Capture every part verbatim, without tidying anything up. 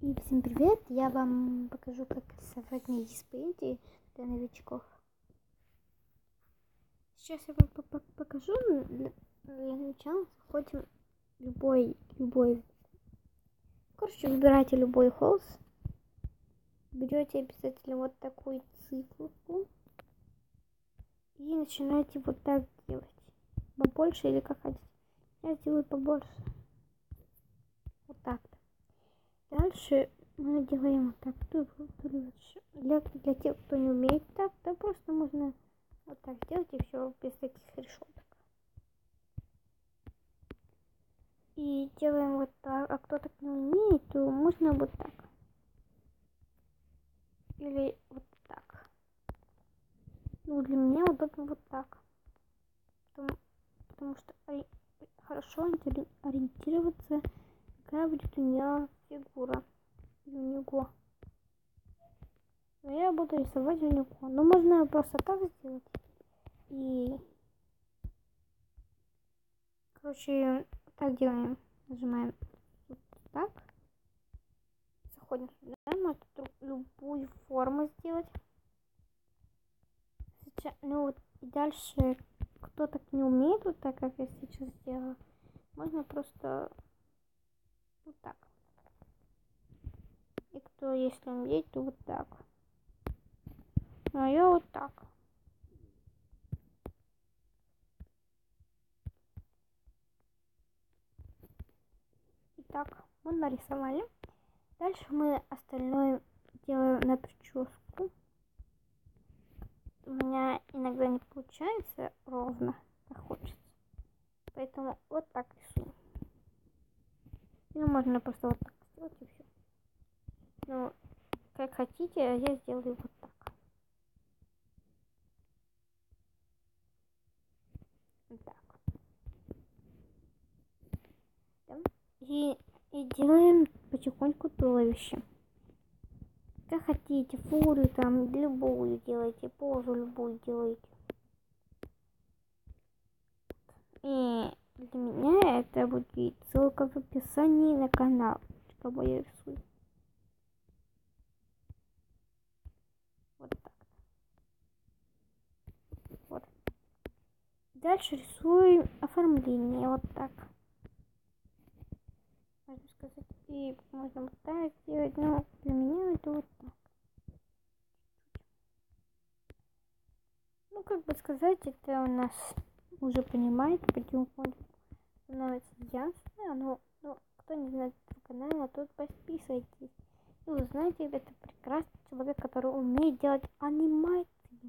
И всем привет! Я вам покажу, как рисовать на Paint для новичков. Сейчас я вам покажу. Для, для начала заходим любой, любой. Короче, выбирайте любой холст. Берете обязательно вот такую цифру и начинаете вот так делать. Побольше или как хотите. Я сделаю побольше. Вот так-то. Дальше мы делаем вот так. Для, для тех, кто не умеет так, то просто можно вот так сделать и все без таких решеток. И делаем вот так. А кто так не умеет, то можно вот так. Или вот так. Ну, для меня удобно вот так. Потому, потому что ори, хорошо ориентироваться, какая будет у меня фигура. У него. Но я буду рисовать у него. Но можно просто так сделать. И короче, так делаем. Нажимаем вот так. Заходим сюда. Можно любую форму сделать. Сейчас, ну вот и дальше, кто так не умеет, вот так, как я сейчас сделала, можно просто вот так. И кто, если умеет, то вот так. А я вот так. Итак, мы нарисовали. Дальше мы остальное делаем на прическу. У меня иногда не получается ровно, как хочется. Поэтому вот так рисую. Ну, можно просто вот так сделать и все. Ну, как хотите, а я сделаю вот так. Вот так. И, и делаем потихоньку туловище. Как хотите, фурию там, любую делайте, позу любую делайте. И для меня это будет ссылка в описании на канал, кого я рисую. Вот так. Вот. Дальше рисуем оформление вот так. Можно сказать, и можно вот так сделать, но для меня это вот так. Ну, как бы сказать, это у нас уже понимаете, потихоньку становится ясно, но, но кто не знает этого канала, тот подписывайтесь. И узнаете, это прекрасный человек, который умеет делать анимации.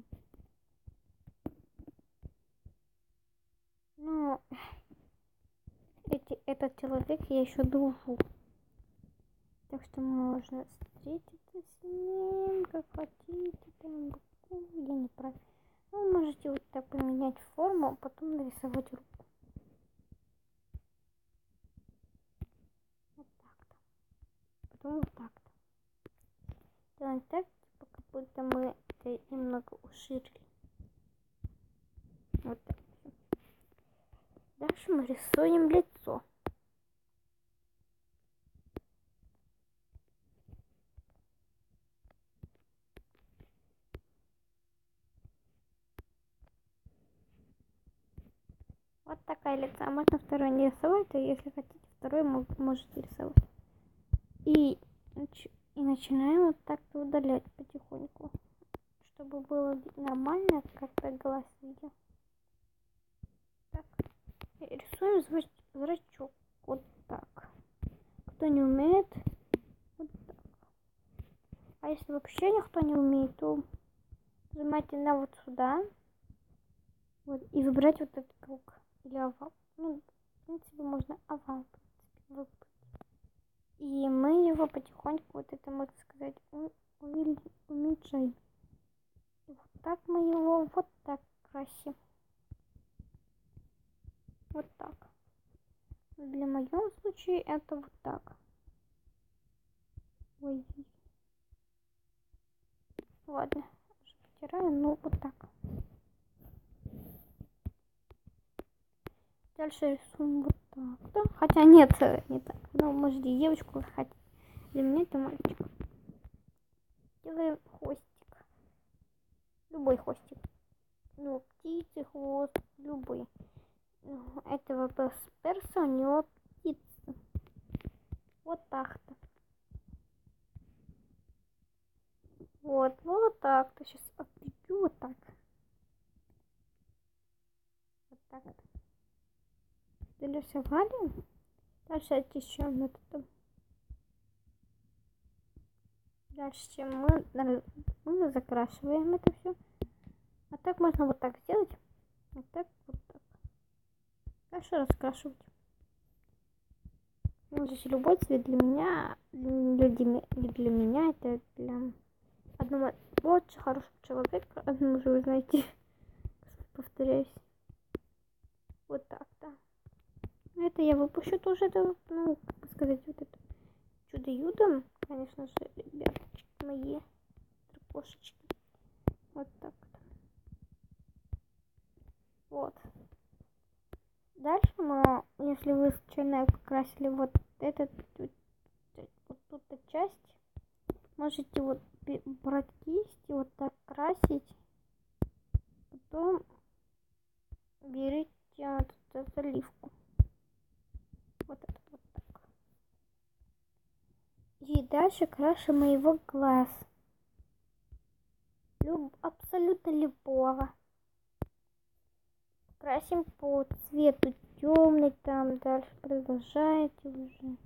Но эти, этот человек я еще дружу. Так что можно встретиться с ним, как хотите, там, я не прав. Вы можете вот так поменять форму, а потом нарисовать руку. Вот так-то. Потом вот так-то. Делаем так, типа, как будто мы это немного уширили. Вот так. Дальше мы рисуем лицо. Вот такая лица. Можно второй не рисовать, а если хотите, второй можете рисовать. И, и начинаем вот так-то удалять потихоньку, чтобы было нормально, как-то глаз видел. Так. И рисуем зрачок. Вот так. Кто не умеет, вот так. А если вообще никто не умеет, то нажимайте на вот сюда. Вот, и выбрать вот этот круг. Или овал. Ну, в принципе, можно овал, в принципе, выбрать. И мы его потихоньку, вот это можно сказать, уменьшаем. И вот так мы его вот так красим. Вот так. Для моем случае это вот так. Ой. Ладно, уже потираю, ну вот так. Дальше рисуем вот так, да? Хотя нет, не так. Ну, можете девочку хотите. Для меня это мальчик. Делаем хвостик. Любой хвостик. Ну, птицы, хвост, любой. Этого перса у него птица. Вот так-то. Вот, вот так-то. Сейчас отпечу вот так. Вот так-то. Дорисовали. Дальше очищаем методом. Дальше мы, мы закрашиваем это все. А так можно вот так сделать. Вот так, вот так. Дальше раскрашивать. Можете любой цвет. Для меня, для, для меня это для одного очень хорошего человека. Одному же вы знаете, повторяюсь. Вот так-то. Это я выпущу тоже, это, ну, как сказать, вот это чудо-юдо. Конечно же, ребяточки мои, кошечки. Вот так-то. Вот. Дальше мы, если вы случайно покрасили вот этот, вот, вот тут часть, можете вот брать кисть и вот так красить. Потом берите вот эту заливку. Вот это вот так. И дальше крашим его глаз. Люб, абсолютно любого. Красим по цвету темный, там дальше продолжаете уже.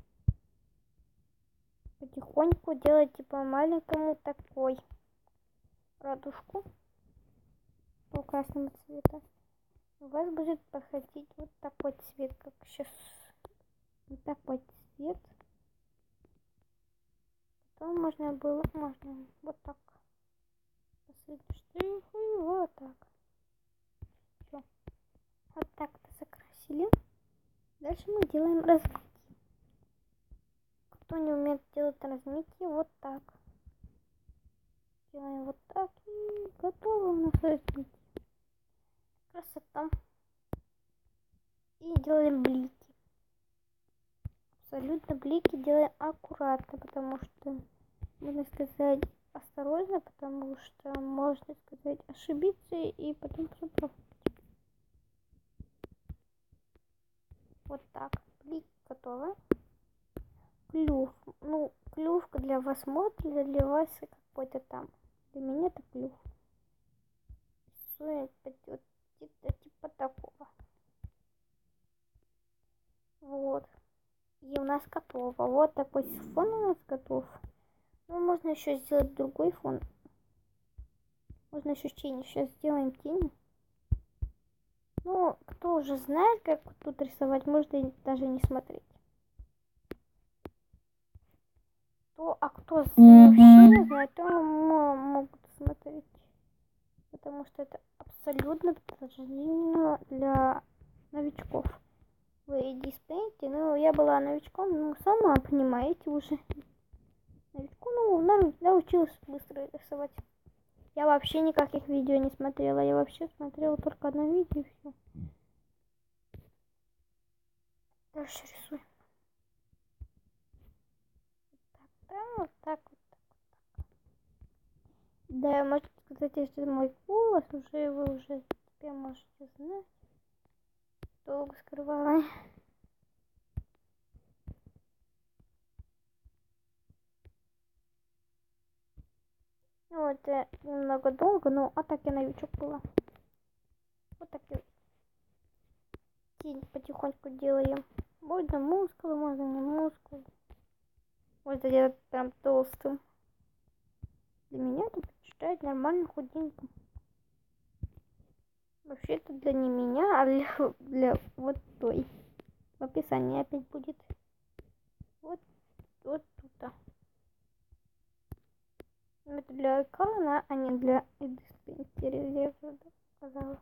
Потихоньку делайте по маленькому такой радужку по красному цвету. У вас будет проходить вот такой цвет, как сейчас. Вот такой цвет. Потом можно было, можно вот так. Последний штрих и вот так. Все. Вот так-то закрасили. Дальше мы делаем размытие. Кто не умеет делать размытие, вот так. Делаем вот так и готово у нас размытие. Красота. И делаем блики. Абсолютно блики делаем аккуратно, потому что, можно сказать, осторожно, потому что можно сказать ошибиться и потом все пропустить. Вот так. Блик готово. Клюв. Ну, клюв для вас смотрит, для вас какой-то там. Для меня это клюв. Вот, типа такого. Вот. И у нас готово. Вот такой фон у нас готов. Ну, можно еще сделать другой фон. Можно еще тени. Сейчас сделаем тени. Ну, кто уже знает, как тут рисовать, может и даже не смотреть. То, а кто вообще не знает, то могут смотреть. Потому что это абсолютно предложение для новичков. Вы дисплеите, ну я была новичком, ну сама понимаете уже. Новичком, ну научилась быстро рисовать. Я вообще никаких видео не смотрела, я вообще смотрела только одно видео и все. Дальше рисуем. Так, да, вот так, вот так, вот так. Да, можете сказать, если это мой голос, уже вы уже теперь можете знать. Долго скрывала. Ну, это немного долго, но а так я новичок была. Вот так и тень потихоньку делаем. Можно мускулы, можно не мускулы. Можно делать прям толстым. Для меня это предпочитает нормально худеньким. Вообще это для не меня, а для, для вот той. В описании опять будет. Вот, вот тут. Это для экрана, а не для диспенсера, я сказала.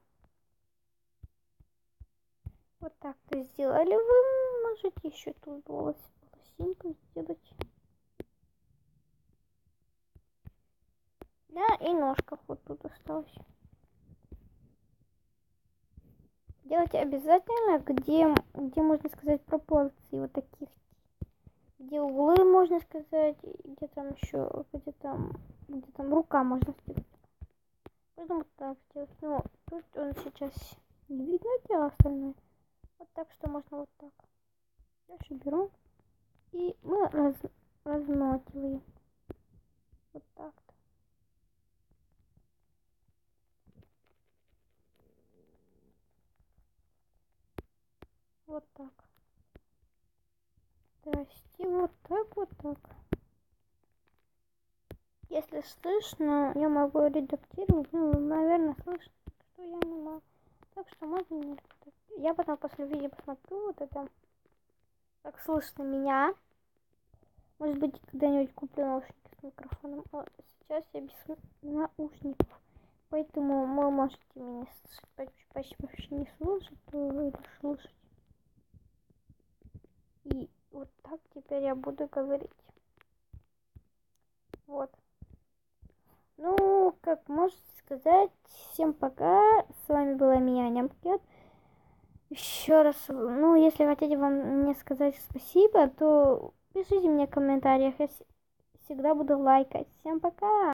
Вот так-то сделали. Вы можете еще тут волос, волосинку сделать. Да, и ножка вот тут осталась. Делайте обязательно, где, где можно сказать пропорции вот таких. где углы, можно сказать, где там еще, где там, где там рука можно сделать. Поэтому вот так сделать. Ну, тут он сейчас не видно, где остальное. Вот так, что можно вот так. Дальше беру. И мы раз, разматываем. Вот так-то. Вот так. Здрасте. Вот так, вот так. Если слышно, я могу редактировать. Ну, наверное, слышно, что я не могу. Так что можно не редактировать. Я потом после видео посмотрю вот это. Как слышно меня. Может быть, когда-нибудь куплю наушники с микрофоном. А сейчас я без наушников. Поэтому вы можете меня слышать, почти вообще не слушать, или слушать. И вот так теперь я буду говорить. Вот. Ну, как можете сказать, всем пока. С вами была меня, Нямкет. Еще раз, ну, если хотите вам мне сказать спасибо, то пишите мне в комментариях. Я всегда буду лайкать. Всем пока!